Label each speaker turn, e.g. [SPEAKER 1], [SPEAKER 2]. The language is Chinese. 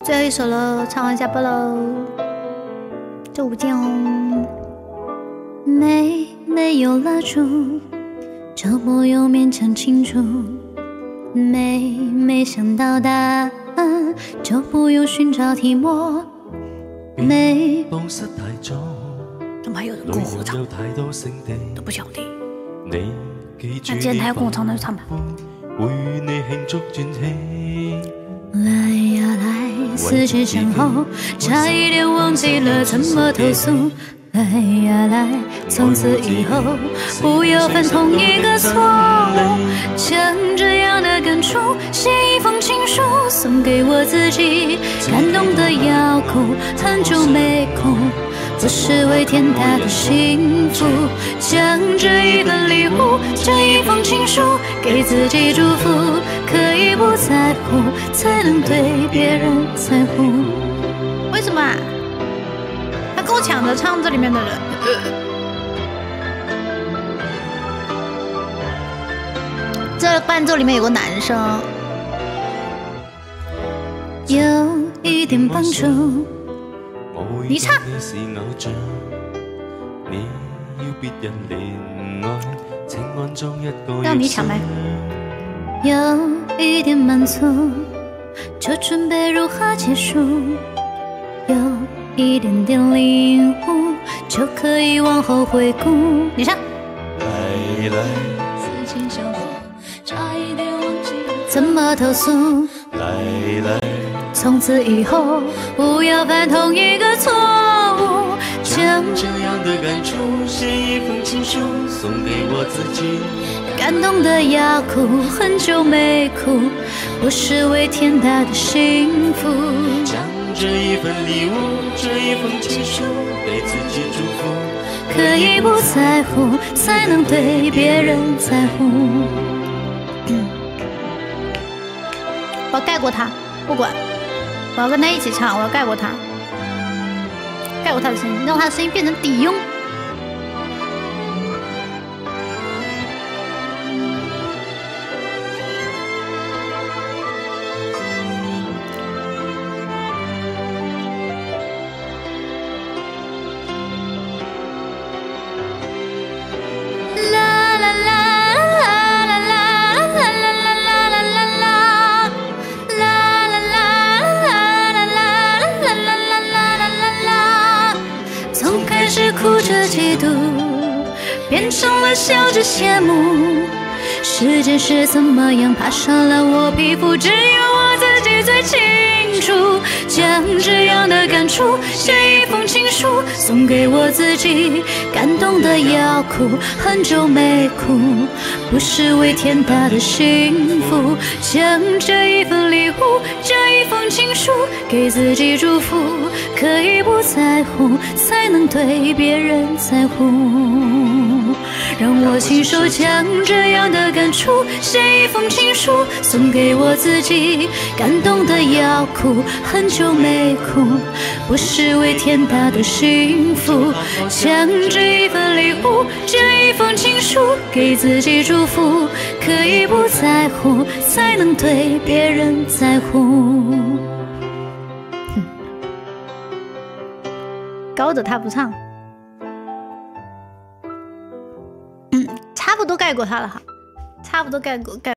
[SPEAKER 1] 最后一首了，唱完下播喽，周五见哦。没有蜡烛，周末又勉强庆祝。没想到答案，就不用寻找题目。没
[SPEAKER 2] 放失太早，
[SPEAKER 1] 怎么还有人跟我合唱？都不晓得。那既然他要跟我唱，那就唱吧。
[SPEAKER 2] 會你慶祝轉起。
[SPEAKER 1] 來呀來，思前想後，差一點忘記了怎麼投訴。來呀來，從此以後不要犯同一個錯誤。將這樣的感觸寫一封情書，送給我自己，感動得要哭，很久沒哭。不是為天大的幸福，將這一份禮物，這一封情書，給自己祝福，可以不在乎，才能對別人在乎。為什麼啊？他跟我搶着唱這裡面的人。這伴奏裡面有個男生，有一點幫助。你唱，讓你搶麥。有一點滿足，就準備如何結束。有一點點領悟，就可以往後回顧。你唱。來來，思前想後，差一點忘記怎麼投訴。來來。從此以後，不要犯同一個錯誤。將這樣的感觸寫一封情書，送給我自己。感動得要哭，很久沒哭，不是為天大的幸福。將這一份禮物，這一封情書，給自己祝福。可以不在乎，才能對別人在乎。我蓋過他，不管。我要跟他一起唱，我要蓋過他，蓋過他的聲音，讓他的聲音變成底音。哭着嫉妒，變成了笑着羨慕。時間是怎麼樣爬上了我皮膚，只有我自己最清楚。將這樣的感觸寫一封情書，送給我自己，感動得要哭，很久沒哭，不是為天大的幸福。將這一份禮物，這一封情書，給自己祝福，可以不在乎，才能對別人在乎。讓我親手將這樣的感觸寫一封情書，送給我自己，感動得要哭，很久沒哭，不是為天大的幸福。將這一份禮物，這一封情書，給自己祝福，可以不在乎，才能對別人在乎。高的他不唱，差不多蓋過他了哈，差不多蓋過。